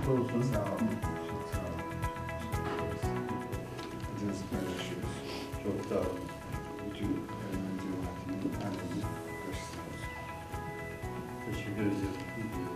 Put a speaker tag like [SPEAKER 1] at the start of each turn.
[SPEAKER 1] olsun.
[SPEAKER 2] Sağ olun. Çok sağ olun. Acınızı paylaşıyoruz. Çok da bütün cemaatinin annesi başsağ olsun.
[SPEAKER 1] Teşekkür ediyorum.